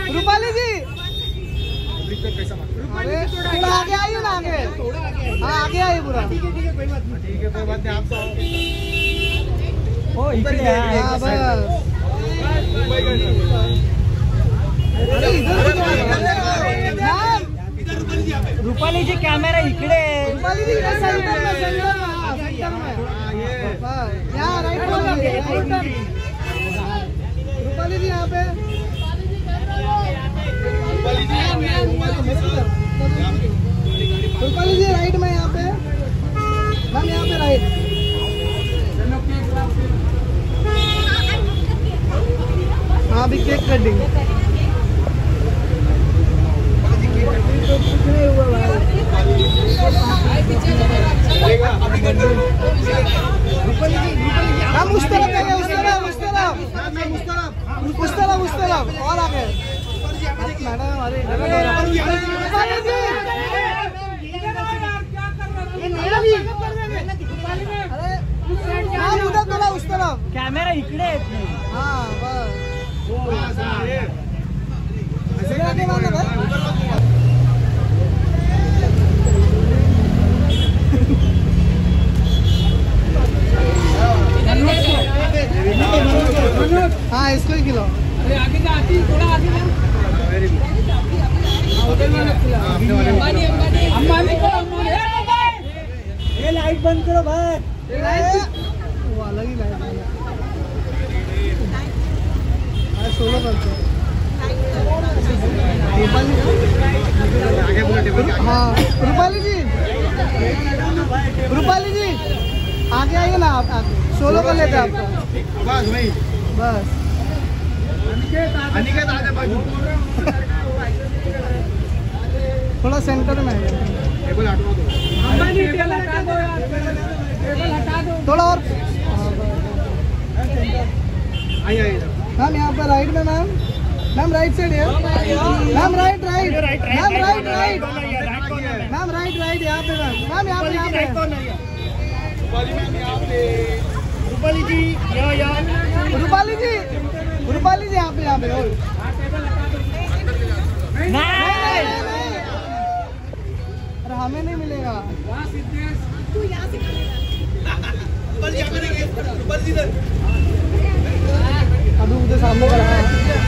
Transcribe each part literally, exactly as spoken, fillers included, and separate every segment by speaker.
Speaker 1: रूपाली जी थोड़ा आगे आइए ना, आगे हाँ आगे आइए पूरा। ठीक है ठीक है कोई बात नहीं, ठीक है कोई बात नहीं, आप तो ओ इधर ही है। हां बस अरे इधर रूपाली जी कैमरा इकडे, रूपाली जी इकडे सेंटर में, सेंटर में हां सेंटर में यहाँ राइट में रूपाली जी यहाँ पे, रूपाली जी राइट में यहाँ पे मैम, यहाँ पे राइट। हाँ अभी केक कटिंग मैम उस तरफ है, उस तरफ उस तरफ उस तरफ उस तरफ और आगे मैडम। अरे उधर थोड़ा उस तरफ कैमरा इकडे। हाँ बस हाँ इसको ही खिलाओ। आगे का आती थोड़ा आगे ना, ये लाइट बंद करो भाई, वो अलग ही लाइट है सोलह करते। हाँ रूपाली जी, रूपाली जी आगे आइए ना आप, आगे सोलो कर लेते आपका बस वही बस। अनिकेत आगे बाजू थोड़ा सेंटर में है, थोड़ा और मैम यहाँ पर राइट में मैम, मैम राइट साइड है ma'am, right right ma'am, right right ma'am, right right यहाँ पे मैम, मैम यहाँ पे यहाँ पे रूपाली जी, रूपाली जी रूपाली जी यहाँ पे यहाँ पे अरे हमें नहीं मिलेगा, तू यहाँ से अभी उधर सामने करा है।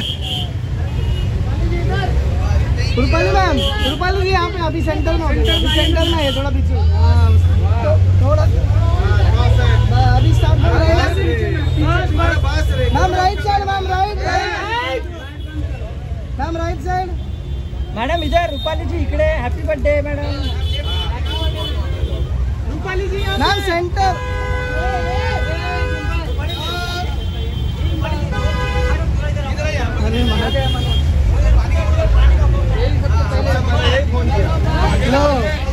Speaker 1: रूपाली मैम, रूपाली जी यहाँ पे अभी सेंटर में, अभी सेंटर में है, थोड़ा पीछे थोड़ा अभी स्टार्ट कर रहे हैं ma'am. Right side ma'am, right ma'am, right side madam इधर। रूपाली जी इकडे, happy birthday madam. Rupali ji ma'am centre, hello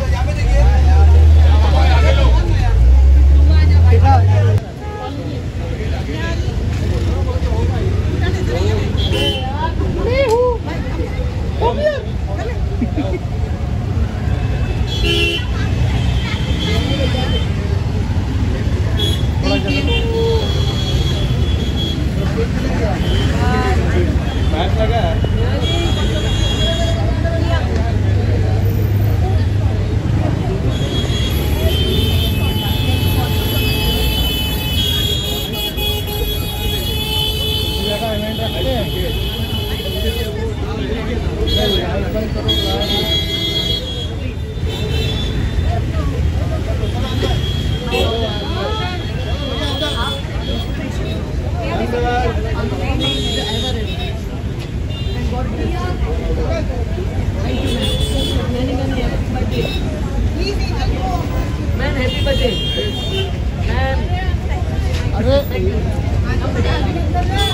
Speaker 1: ma'am happy birthday ma'am. अरे